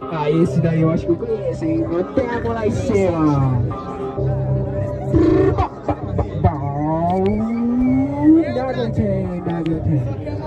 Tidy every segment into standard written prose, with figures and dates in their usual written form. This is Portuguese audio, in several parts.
Ah, esse daí eu acho que eu conheço, hein? Botemos lá em cima. Nada tem, nada tem.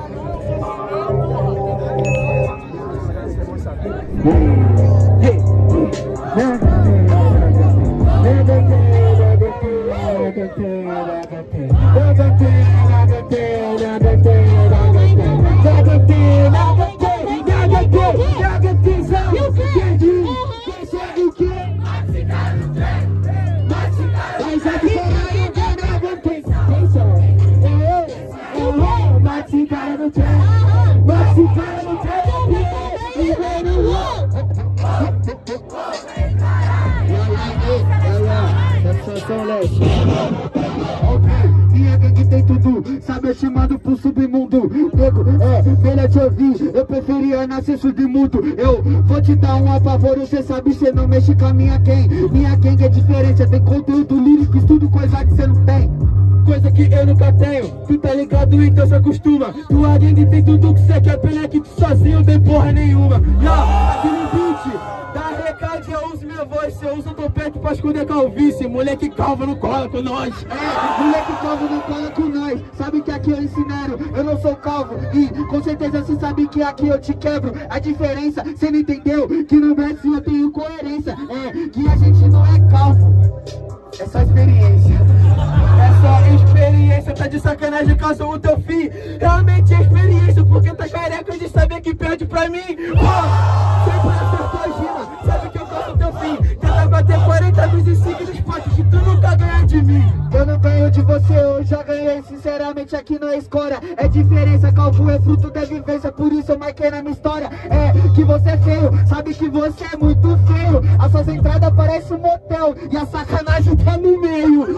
Minha gangue tem tudo, sabe, eu te mando pro submundo. Nego, melhor te ouvir, eu preferia nascer submundo. Eu vou te dar um apavoro, cê sabe, cê não mexe com a minha gang. Minha gang é diferente, tem conteúdo lírico, estudo coisa que cê não tem. Coisa que eu nunca tenho, tu tá ligado, então se acostuma. Tua gangue tem tudo que cê quer, pena que tu sozinho tem porra nenhuma. Aqui no beat, dá recado, eu uso minha voz, cê usa o topete pra esconder calvície. Moleque calvo não cola com nós. Moleque calvo não cola com nós. Sabe que aqui eu ensinaram, eu não sou calvo. E com certeza cê sabe que aqui eu te quebro. A diferença, cê não entendeu, que no Brasil eu tenho coerência. Que a gente não é calvo, é só experiência. É só experiência, tá de sacanagem caso o teu fim. Realmente é experiência, porque tá careca de saber que perde pra mim. Sempre acertou a gina, sabe que eu faço o teu fim. Tenta bater 40 vezes seguidos, pode que tu nunca ganha de mim. Eu não ganho de você, eu já ganhei, sinceramente aqui não é escória. É diferença, calvo é fruto da vivência, por isso eu marquei na minha história. É que você é feio, sabe que você é muito feio. As suas entradas parecem um motel e a sacanagem tá no meio.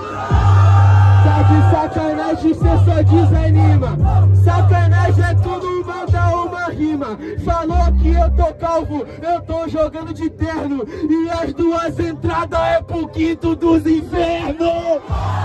Tá de sacanagem, cê só desanima. Sacanagem é tudo, manda uma rima. Falou que eu tô calvo, eu tô jogando de terno. E as duas entradas é pro quinto dos infernos.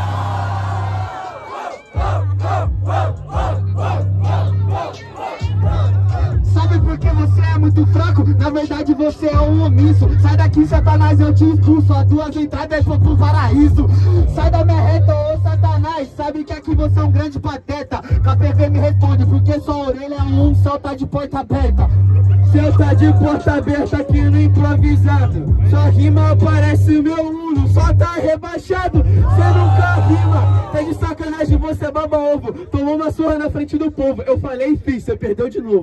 Sabe por que você é muito fraco? Na verdade você é um omisso. Sai daqui, Satanás, eu te expulso. As duas entradas é pro paraíso. Sai da minha reta, ô Satanás. Sabe que aqui você é um grande pateta. KPV me responde, porque sua orelha é um salta de porta aberta. Cê tá de porta aberta aqui no improvisado. Sua rima parece o meu Uno, só tá rebaixado. Cê nunca rima, tá de sacanagem, você baba ovo. Tomou uma surra na frente do povo. Eu falei e fiz, cê perdeu de novo.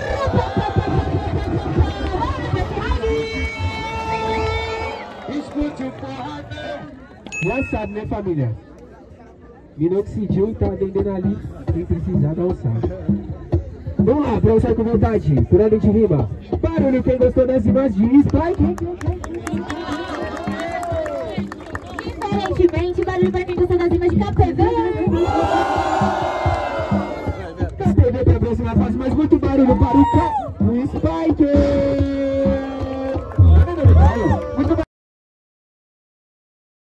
Escute o porradão. Já sabe, né, família? Minoxidil tá atendendo ali. Quem precisar dá um salve. Vamos lá, pra usar com vontade. Puramente rima. Barulho, quem gostou das rimas de Spike? Diferentemente, barulho pra quem gostou das rimas de KPV. KPV pra próxima fase, mas muito barulho para o Spike.